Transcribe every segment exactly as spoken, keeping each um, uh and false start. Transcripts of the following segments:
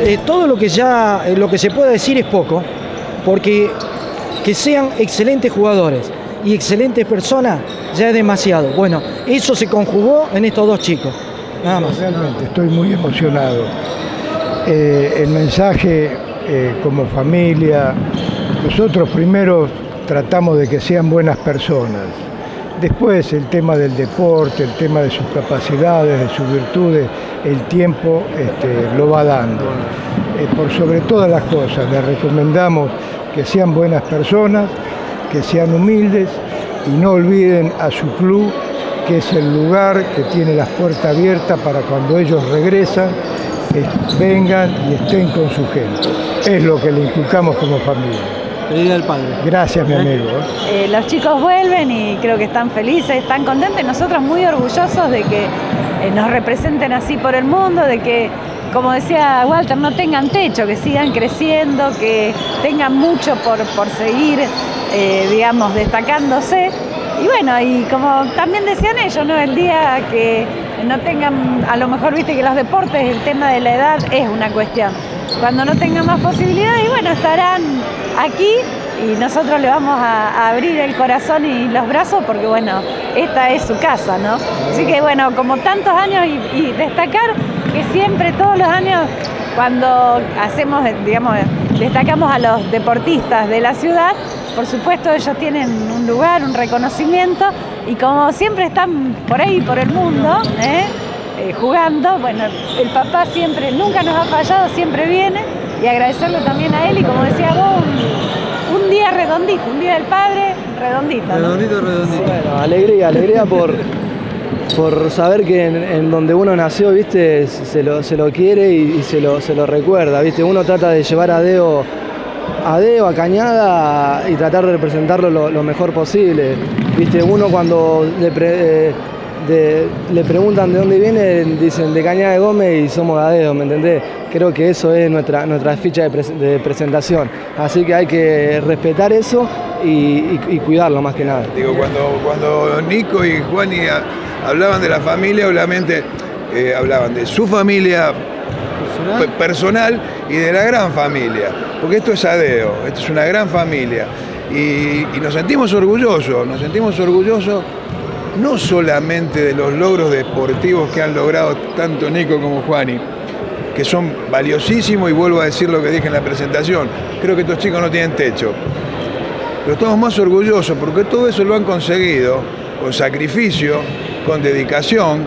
eh, todo lo que ya, eh, lo que se pueda decir es poco, porque que sean excelentes jugadores y excelentes personas ya es demasiado. Bueno, eso se conjugó en estos dos chicos, nada más. Realmente estoy muy emocionado. Eh, el mensaje eh, como familia, nosotros primero tratamos de que sean buenas personas. Después el tema del deporte, el tema de sus capacidades, de sus virtudes, el tiempo este, lo va dando. Eh, por sobre todas las cosas, les recomendamos que sean buenas personas, que sean humildes y no olviden a su club, que es el lugar que tiene las puertas abiertas para cuando ellos regresan, eh, vengan y estén con su gente. Es lo que le inculcamos como familia. Pedida al padre. Gracias, mi amigo. Eh, los chicos vuelven y creo que están felices, están contentos. Nosotros muy orgullosos de que eh, nos representen así por el mundo, de que, como decía Walter, no tengan techo, que sigan creciendo, que tengan mucho por, por seguir, eh, digamos, destacándose. Y bueno, y como también decían ellos, ¿no? El día que no tengan, a lo mejor viste que los deportes, el tema de la edad es una cuestión. Cuando no tengan más posibilidades, y bueno, estarán aquí y nosotros le vamos a, a abrir el corazón y los brazos porque, bueno, esta es su casa, ¿no? Así que, bueno, como tantos años y, y destacar que siempre, todos los años, cuando hacemos, digamos, destacamos a los deportistas de la ciudad, por supuesto ellos tienen un lugar, un reconocimiento y como siempre están por ahí, por el mundo, ¿eh? Eh, jugando, bueno, el papá siempre, nunca nos ha fallado, siempre viene y agradecerle también a él y como decía vos, un, un día redondito, un día del padre redondito, ¿no? Redondito, redondito. Bueno, alegría, alegría por, por saber que en, en donde uno nació, viste, se lo, se lo quiere y, y se, lo, se lo recuerda, viste, uno trata de llevar a Deo, a Deo, a Cañada y tratar de representarlo lo, lo mejor posible, viste, uno cuando le pre, eh, De, le preguntan de dónde viene, dicen de Cañada de Gómez y somos de Adeo, ¿me entendés? Creo que eso es nuestra, nuestra ficha de, pre, de presentación, así que hay que respetar eso y, y, y cuidarlo más que nada. Digo, cuando, cuando Nico y Juani hablaban de la familia, obviamente eh, hablaban de su familia personal. personal y de la gran familia, porque esto es Adeo, esto es una gran familia y, y nos sentimos orgullosos, nos sentimos orgullosos no solamente de los logros deportivos que han logrado tanto Nico como Juani, que son valiosísimos y vuelvo a decir lo que dije en la presentación, creo que estos chicos no tienen techo, pero estamos más orgullosos porque todo eso lo han conseguido con sacrificio, con dedicación,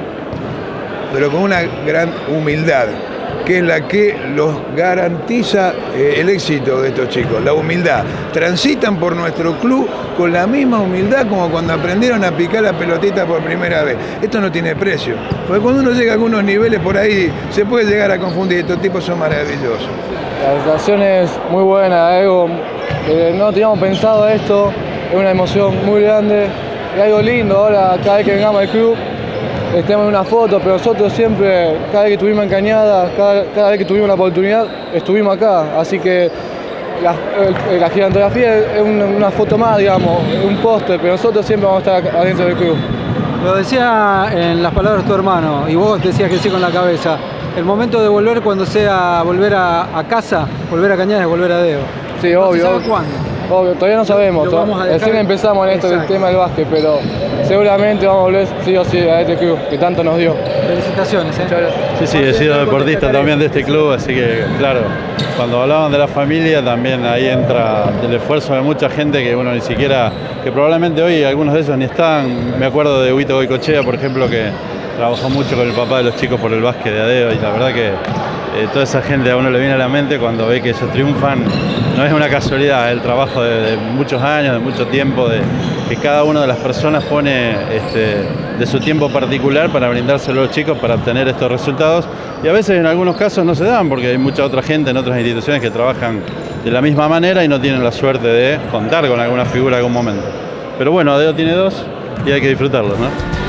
pero con una gran humildad, que es la que los garantiza eh, el éxito de estos chicos, la humildad. Transitan por nuestro club con la misma humildad como cuando aprendieron a picar la pelotita por primera vez. Esto no tiene precio, porque cuando uno llega a algunos niveles por ahí se puede llegar a confundir, estos tipos son maravillosos. La sensación es muy buena, algo que no teníamos pensado esto, es una emoción muy grande, es algo lindo ahora cada vez que vengamos al club. Estemos en una foto, pero nosotros siempre, cada vez que estuvimos en Cañada, cada, cada vez que tuvimos la oportunidad, estuvimos acá. Así que la, la gigantografía es una, una foto más, digamos, un póster, pero nosotros siempre vamos a estar adentro del club. Lo decía en las palabras tu hermano, y vos decías que sí con la cabeza. El momento de volver cuando sea volver a, a casa, volver a Cañada, es volver a Deo. Sí, obvio. ¿No se sabe cuándo? Obvio, todavía no sabemos, recién empezamos en esto del tema del básquet, pero seguramente vamos a volver sí o sí a este club que tanto nos dio. Felicitaciones, ¿eh? Sí, sí, he sido deportista también de este club, así que claro, cuando hablaban de la familia también ahí entra el esfuerzo de mucha gente que uno ni siquiera, que probablemente hoy algunos de esos ni están. Me acuerdo de Huito Goicochea, por ejemplo, que trabajó mucho con el papá de los chicos por el básquet de Adeo y la verdad que eh, toda esa gente a uno le viene a la mente cuando ve que ellos triunfan. No es una casualidad, es el trabajo de, de muchos años, de mucho tiempo, de que cada una de las personas pone este, de su tiempo particular para brindárselo a los chicos para obtener estos resultados. Y a veces en algunos casos no se dan porque hay mucha otra gente en otras instituciones que trabajan de la misma manera y no tienen la suerte de contar con alguna figura en algún momento. Pero bueno, Adeo tiene dos y hay que disfrutarlos, ¿no?